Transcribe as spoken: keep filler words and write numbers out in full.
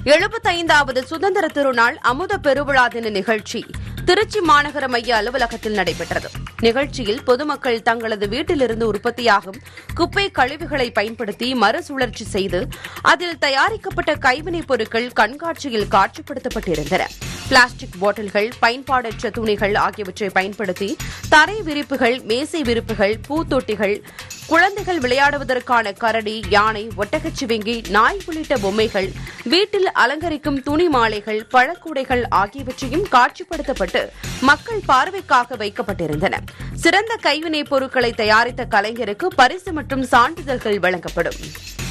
எழுபத்தைந்தாவது சுதந்திர திருநாள் அமுத பெருவிழா தின நிகழ்ச்சி திருச்சி மாநகர மைய அலுவலகத்தில் நடைபெற்றது. நிகழ்ச்சியில் பொதுமக்கள் தங்களது வீட்டிலிருந்து உற்பத்தியாகும் குப்பை கழிவுகளை பயன்படுத்தி மறுசுழற்சி செய்து அதில் தயாரிக்கப்பட்ட கைவினைப் பொருட்கள் கண்காட்சியில் காட்சிப்படுத்தப்பட்டிருந்தன. பிளாஸ்டிக் பாட்டில்கள், பயன்பாடற்ற துணிகள் ஆகியவற்றை பயன்படுத்தி தரை விரிப்புகள், மேசை விரிப்புகள், பூத்தொட்டிகள், குழந்தைகள் விளையாடுவதற்கான கரடி, யானை, ஒட்டகச்சிவிங்கி, நாய் உள்ளிட்ட பொம்மைகள், வீட்டில் அலங்கரிக்கும் துணி மாலைகள், பழக்கூடைகள் ஆகியவற்றையும் காட்சிப்படுத்தப்பட்டு மக்கள் பார்வைக்காக வைக்கப்பட்டிருந்தன. சிறந்த கைவினைப் பொருட்களை தயாரித்த கலைஞருக்கு பரிசு மற்றும் சான்றிதழ்கள் வழங்கப்படும்.